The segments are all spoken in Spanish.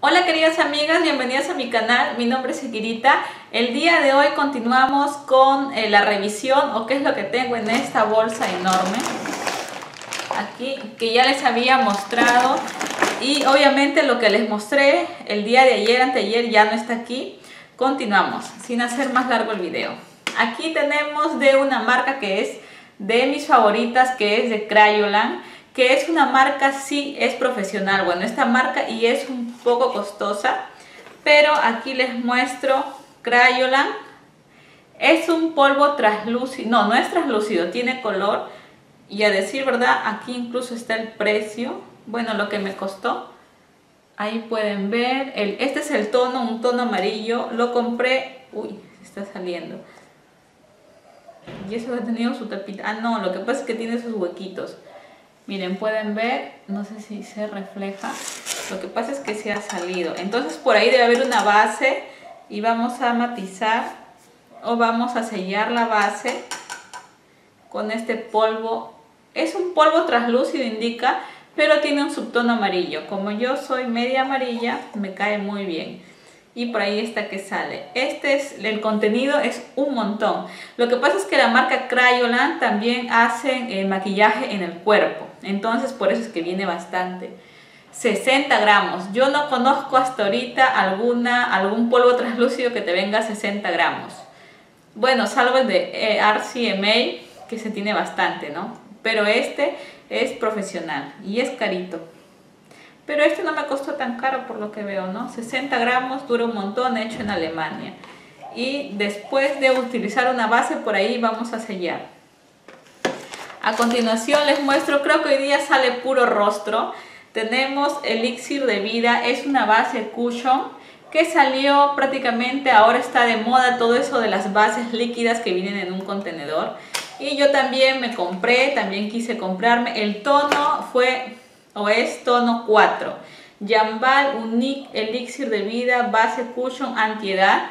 Hola queridas amigas, bienvenidas a mi canal, mi nombre es Ikirita. El día de hoy continuamos con la revisión o qué es lo que tengo en esta bolsa enorme aquí que ya les había mostrado, y obviamente lo que les mostré el día de ayer, anteayer, ya no está aquí. Continuamos sin hacer más largo el video. Aquí tenemos de una marca que es de mis favoritas, que es de Crayolan, que es una marca, sí es profesional. Bueno, esta marca y es un poco costosa, pero aquí les muestro Crayolan. Es un polvo translúcido, no es translúcido, tiene color, y a decir verdad aquí incluso está el precio, bueno, lo que me costó. Ahí pueden ver, este es el tono, un tono amarillo, lo compré, uy, se está saliendo. Y eso ha tenido su tapita, ah no, lo que pasa es que tiene sus huequitos. Miren, pueden ver, no sé si se refleja, lo que pasa es que se ha salido. Entonces por ahí debe haber una base y vamos a matizar o vamos a sellar la base con este polvo. Es un polvo translúcido, indica, pero tiene un subtono amarillo. Como yo soy media amarilla, me cae muy bien. Y por ahí está que sale. El contenido es un montón. Lo que pasa es que la marca Crayolan también hacen maquillaje en el cuerpo. Entonces por eso es que viene bastante. 60 gramos. Yo no conozco hasta ahorita algún polvo translúcido que te venga a 60 gramos. Bueno, salvo el de RCMA, que se tiene bastante, ¿no? Pero este es profesional y es carito. Pero este no me costó tan caro por lo que veo, ¿no? 60 gramos, dura un montón, hecho en Alemania. Y después de utilizar una base, por ahí vamos a sellar. A continuación les muestro, creo que hoy día sale puro rostro. Tenemos Elixir de Vida, es una base cushion que salió prácticamente, ahora está de moda todo eso de las bases líquidas que vienen en un contenedor. Y yo también me compré, también quise comprarme. El tono fue o es tono 4. Jambal Unique Elixir de Vida Base Cushion Antiedad.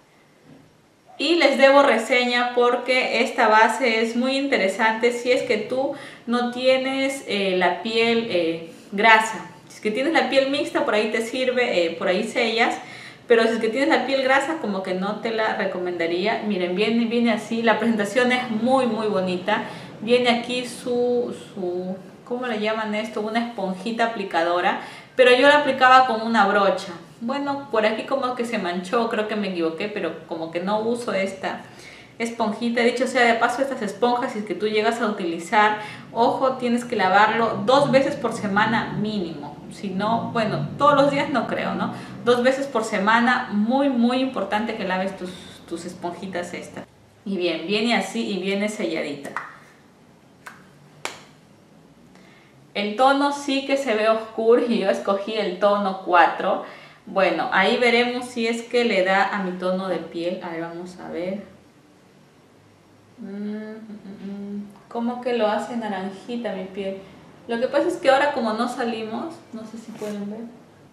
Y les debo reseña porque esta base es muy interesante si es que tú no tienes la piel grasa. Si es que tienes la piel mixta, por ahí te sirve, por ahí sellas. Pero si es que tienes la piel grasa, como que no te la recomendaría. Miren, viene así, la presentación es muy bonita. Viene aquí ¿cómo le llaman esto? Una esponjita aplicadora, pero yo la aplicaba con una brocha. Bueno, por aquí como que se manchó, creo que me equivoqué, pero como que no uso esta esponjita. Dicho sea de paso, estas esponjas, si es que tú llegas a utilizar, ojo, tienes que lavarlo 2 veces por semana mínimo. Si no, bueno, todos los días no creo, ¿no? 2 veces por semana, muy importante que laves tus esponjitas estas. Y bien, viene así y viene selladita. El tono sí que se ve oscuro y yo escogí el tono 4. Bueno, ahí veremos si es que le da a mi tono de piel. Ahí vamos a ver. Como que lo hace naranjita mi piel. Lo que pasa es que ahora como no salimos, no sé si pueden ver.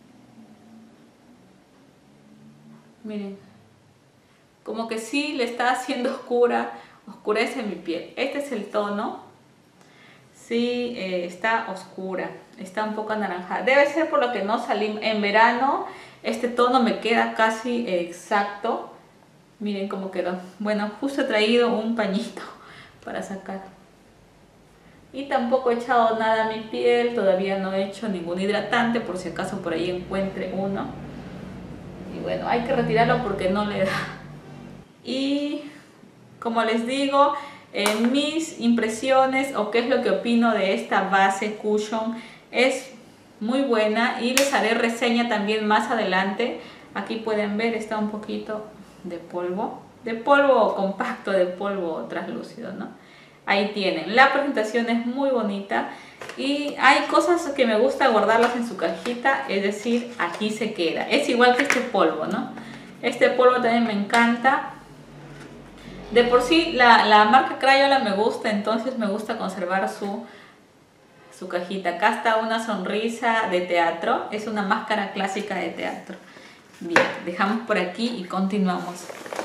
Miren. Como que sí le está haciendo oscurece mi piel. Este es el tono. Sí, está oscura, está un poco anaranjada. Debe ser por lo que no salimos. En verano este tono me queda casi exacto. Miren cómo quedó. Bueno, justo he traído un pañito para sacar. Y tampoco he echado nada a mi piel. Todavía no he hecho ningún hidratante, por si acaso por ahí encuentre uno. Y bueno, hay que retirarlo porque no le da. Y como les digo, mis impresiones o qué es lo que opino de esta base cushion es muy buena y les haré reseña también más adelante. Aquí pueden ver, está un poquito de polvo compacto, de polvo translúcido, ¿no? Ahí tienen, la presentación es muy bonita y hay cosas que me gusta guardarlas en su cajita, es decir, aquí se queda. Es igual que este polvo, ¿no? Este polvo también me encanta. De por sí la marca Crayolan me gusta, entonces me gusta conservar su cajita. Acá está una sonrisa de teatro, es una máscara clásica de teatro. Bien, dejamos por aquí y continuamos.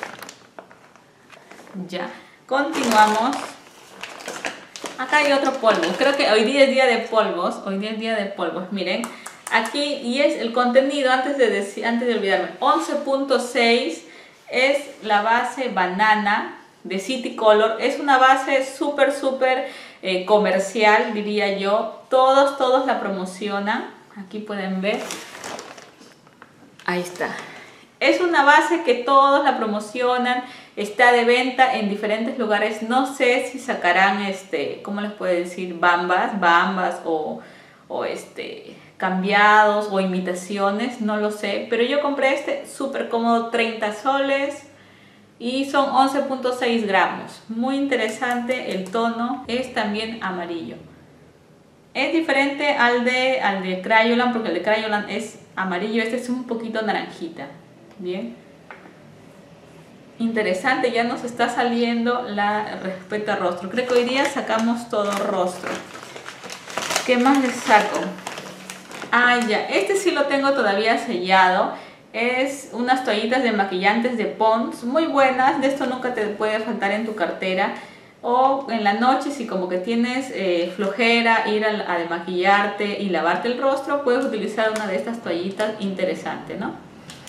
Ya, continuamos. Acá hay otro polvo, creo que hoy día es día de polvos, miren. Aquí, y es el contenido, antes de olvidarme, 11.6 es la base banana de City Color. Es una base súper comercial, diría yo. Todos la promocionan. Aquí pueden ver. Ahí está. Es una base que todos la promocionan. Está de venta en diferentes lugares. No sé si sacarán, ¿cómo les puedo decir? Bambas o cambiados o imitaciones, no lo sé. Pero yo compré súper cómodo, 30 soles. Y son 11.6 gramos. Muy interesante. El tono es también amarillo. Es diferente al de Crayolan, porque el de Crayolan es amarillo. Este es un poquito naranjita. Bien. Interesante. Ya nos está saliendo la respecto a rostro. Creo que hoy día sacamos todo rostro. ¿Qué más les saco? Ah, ya. Este sí lo tengo todavía sellado. Es unas toallitas de maquillantes de Pond's, muy buenas. De esto nunca te puede faltar en tu cartera. O en la noche, si como que tienes flojera ir a desmaquillarte y lavarte el rostro, puedes utilizar una de estas toallitas. Interesante, ¿no?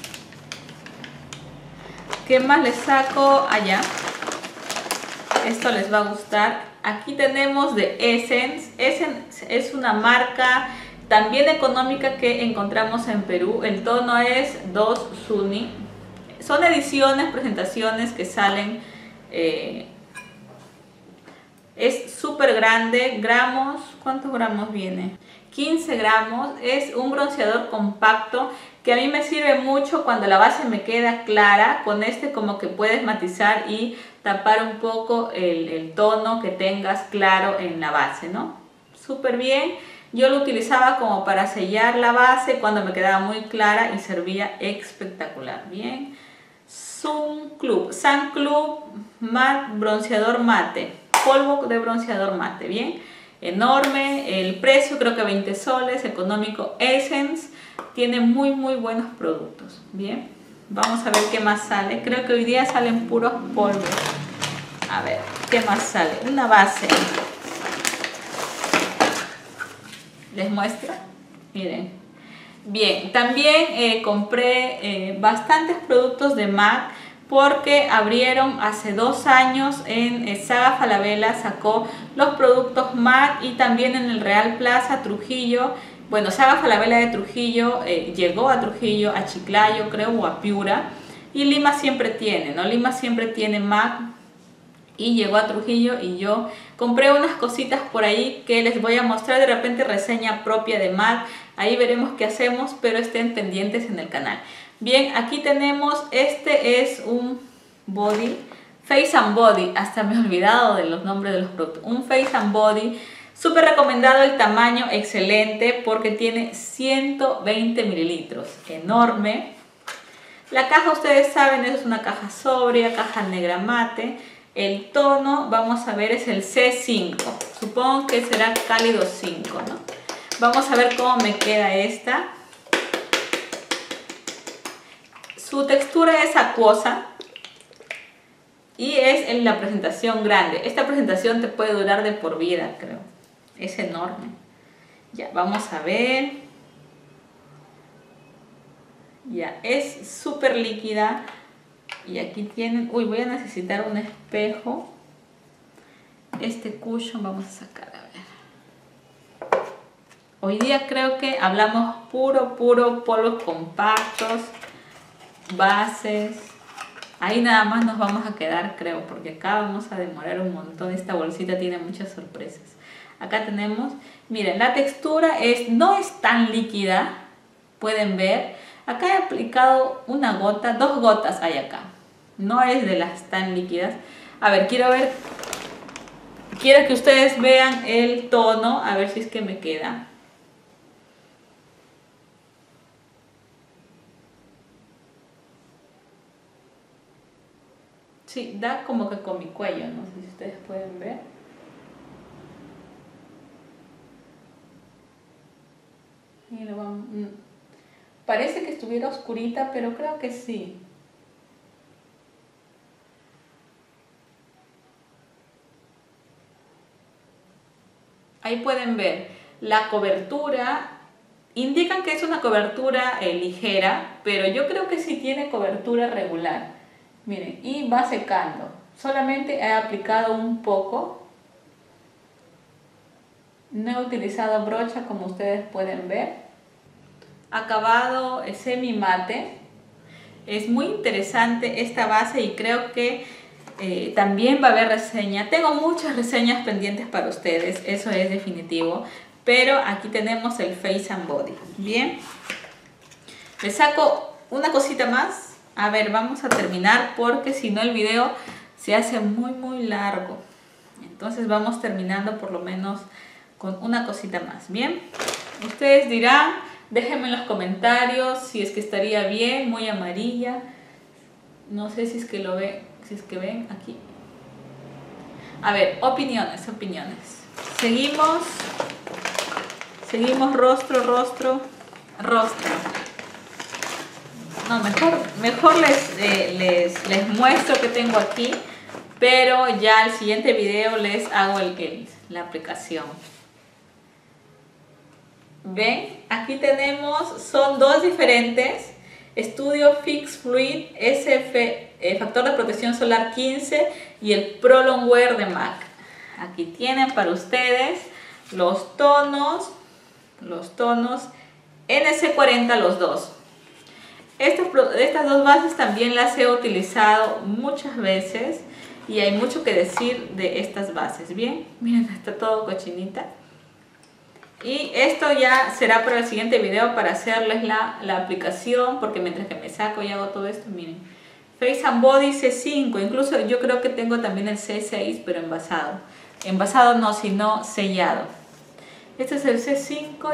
¿Qué más les saco? Allá. Esto les va a gustar. Aquí tenemos de Essence. Essence es una marca también económica que encontramos en Perú. El tono es 2 Suni. Son ediciones, presentaciones que salen. Es súper grande. Gramos, ¿cuántos gramos viene? 15 gramos. Es un bronceador compacto que a mí me sirve mucho cuando la base me queda clara. Con como que puedes matizar y tapar un poco el tono que tengas claro en la base, ¿no? Súper bien. Yo lo utilizaba como para sellar la base cuando me quedaba muy clara y servía espectacular. Bien. Sun Club Matte Bronceador Mate. Polvo de bronceador mate. Bien. Enorme. El precio creo que 20 soles. Económico. Essence. Tiene muy buenos productos. Bien. Vamos a ver qué más sale. Creo que hoy día salen puros polvos. A ver, ¿qué más sale? Una base. Les muestro. Miren. Bien, también compré bastantes productos de MAC porque abrieron hace 2 años en Saga Falabella, sacó los productos MAC, y también en el Real Plaza Trujillo. Bueno, Saga Falabella de Trujillo llegó a Trujillo, a Chiclayo creo, o a Piura, y Lima siempre tiene, ¿no? Lima siempre tiene MAC y llegó a Trujillo, y yo compré unas cositas por ahí que les voy a mostrar, de repente reseña propia de MAC. Ahí veremos qué hacemos, pero estén pendientes en el canal. Bien, aquí tenemos, es un body, Face and Body, hasta me he olvidado de los nombres de los productos. Un Face and Body, súper recomendado, el tamaño excelente porque tiene 120 mililitros, enorme. La caja, ustedes saben, es una caja sobria, caja negra mate. El tono, vamos a ver, es el C5. Supongo que será cálido 5, ¿no? Vamos a ver cómo me queda esta. Su textura es acuosa y es en la presentación grande. Esta presentación te puede durar de por vida, creo. Es enorme. Ya, vamos a ver. Ya, es súper líquida. Y aquí tienen, uy, voy a necesitar un espejo. Este cushion vamos a sacar, a ver. Hoy día creo que hablamos puro polvos compactos, bases. Ahí nada más nos vamos a quedar, creo, porque acá vamos a demorar un montón. Esta bolsita tiene muchas sorpresas. Acá tenemos, miren, la textura no es tan líquida, pueden ver. Acá he aplicado una gota, 2 gotas hay acá. No es de las tan líquidas. A ver, quiero que ustedes vean el tono, a ver si es que me queda. Sí, da como que con mi cuello, no sé si ustedes pueden ver. Y lo vamos, parece que estuviera oscurita, pero creo que sí. Ahí pueden ver la cobertura indican que es una cobertura ligera, pero yo creo que sí tiene cobertura regular. Miren, y va secando. Solamente he aplicado un poco. No he utilizado brocha, como ustedes pueden ver. Acabado semi mate. Es muy interesante esta base y creo que también va a haber reseña. Tengo muchas reseñas pendientes para ustedes, eso es definitivo. Pero aquí tenemos el Face and Body. Bien. Le saco una cosita más. A ver, vamos a terminar porque si no el video se hace muy largo. Entonces vamos terminando por lo menos con una cosita más. Bien. Ustedes dirán, déjenme en los comentarios si es que estaría bien, muy amarilla. No sé si es que lo ven, si es que ven aquí. A ver, opiniones. Seguimos rostro. No, mejor les muestro que tengo aquí, pero ya al siguiente video les hago la aplicación. ¿Ven? Aquí tenemos, son dos diferentes. Studio Fix Fluid SF, factor de protección solar 15 y el Pro Longwear de MAC. Aquí tienen para ustedes los tonos NC40 los dos. Estas dos bases también las he utilizado muchas veces y hay mucho que decir de estas bases. Bien, miren, está todo cochinita. Y esto ya será para el siguiente video para hacerles la aplicación, porque mientras que me saco y hago todo esto, miren. Face and Body C5, incluso yo creo que tengo también el C6, pero envasado. Envasado no, sino sellado. Este es el C5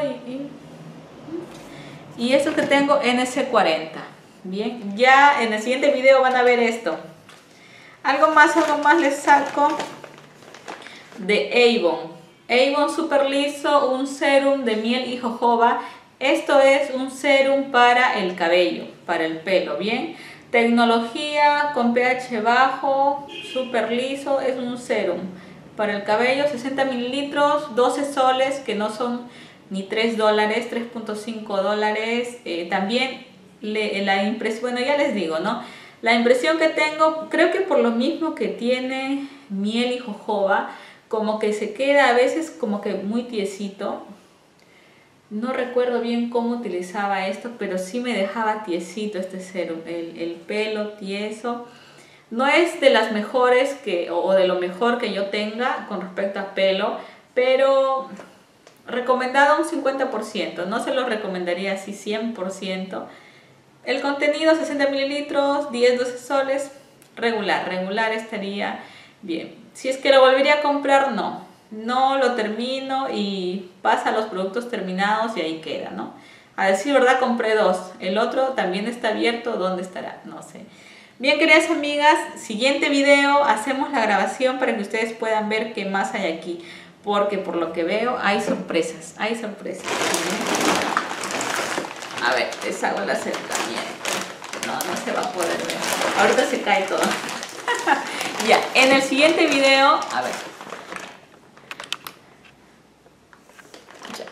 y esto que tengo NC40. Bien, ya en el siguiente video van a ver esto. Algo más les saco de Avon Super Liso, un serum de miel y jojoba. Esto es un serum para el cabello, para el pelo, bien. Tecnología con pH bajo, super liso, es un serum para el cabello, 60 mililitros, 12 soles, que no son ni $3, 3.5 dólares. También la impresión, bueno, ya les digo, ¿no? La impresión que tengo, creo que por lo mismo que tiene miel y jojoba, como que se queda a veces como que muy tiesito. No recuerdo bien cómo utilizaba esto, pero sí me dejaba tiesito este serum, el pelo tieso. No es de las mejores o de lo mejor que yo tenga con respecto a pelo, pero recomendado un 50%, no se lo recomendaría así 100%. El contenido 60 mililitros, 10-12 soles, regular estaría bien. Si es que lo volvería a comprar, no lo termino y pasa a los productos terminados y ahí queda, ¿no? A decir verdad, compré dos, el otro también está abierto, ¿dónde estará? No sé. Bien, queridas amigas, siguiente video hacemos la grabación para que ustedes puedan ver qué más hay aquí, porque por lo que veo hay sorpresas, A ver, les hago el acercamiento. No se va a poder ver. Ahorita se cae todo. Ya, en el siguiente video, a ver. Ya.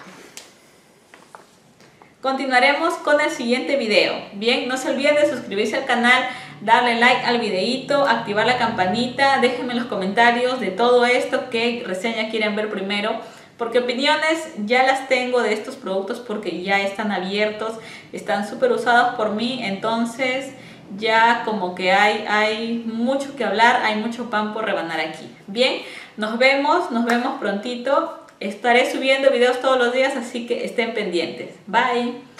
Continuaremos con el siguiente video. Bien, no se olviden de suscribirse al canal, darle like al videito, activar la campanita, déjenme en los comentarios de todo esto, qué reseña quieren ver primero, porque opiniones ya las tengo de estos productos porque ya están abiertos, están súper usados por mí, entonces ya como que hay mucho que hablar, hay mucho pan por rebanar aquí. Bien, nos vemos prontito, estaré subiendo videos todos los días, así que estén pendientes. Bye.